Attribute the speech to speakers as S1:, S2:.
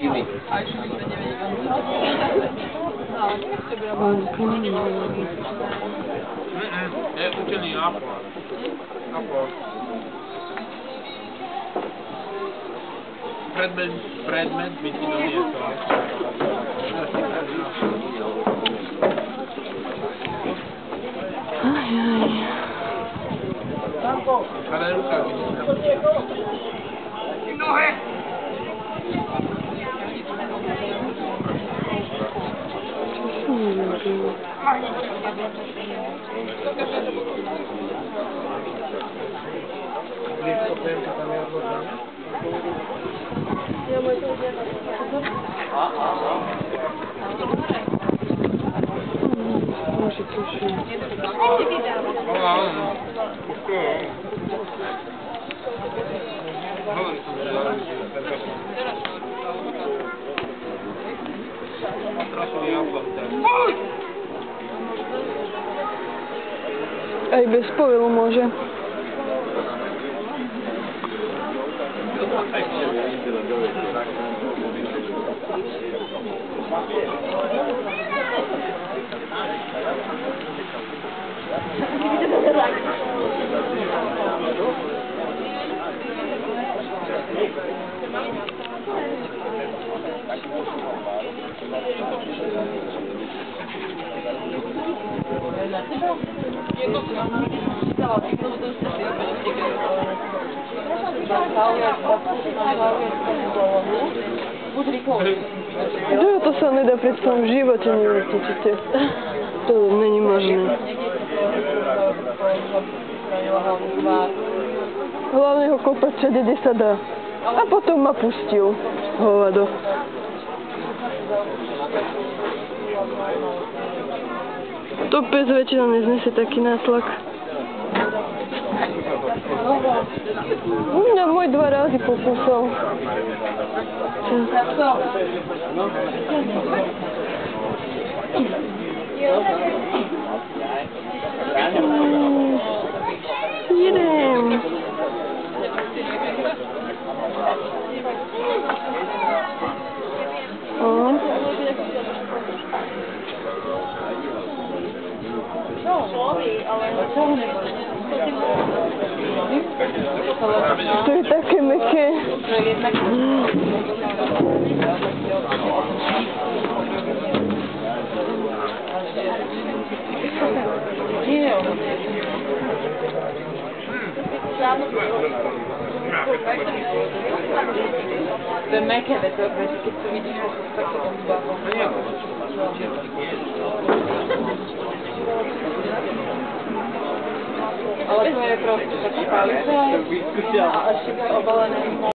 S1: Jimmy.
S2: Je učený Apple. Predmet by ti doniesol. Ale ruka vidíš. Nohe!
S3: Aj bez povilu môže. To sa nedá pri svojom živote neutočíte. To není možné. Hlavne ho kopať všade, kde sa dá. A potom ma pustil. Hovado. To pes väčšina neznese taký nátlak. Mňa môj 2 razy pokúsal. Idem. To je také meké.
S4: To je meké, keď to vidíš, tak to odbáva. Ale to je proste také palice a ešte to je obalené.